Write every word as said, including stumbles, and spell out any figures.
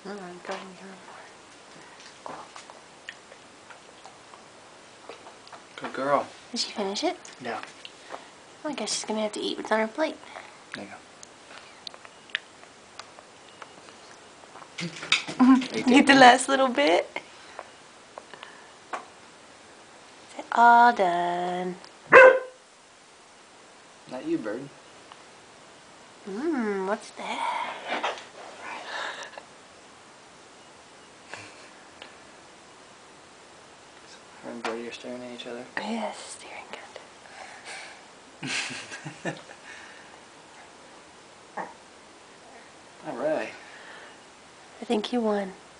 Oh, I'm going here. Good girl. Did she finish it? Yeah. Well, I guess she's gonna have to eat what's on her plate. There you go. Eat the last little bit. Is it all done? Not you, bird. Mmm, what's that? Her and Birdie are staring at each other. Yes, staring good. All right. I think you won.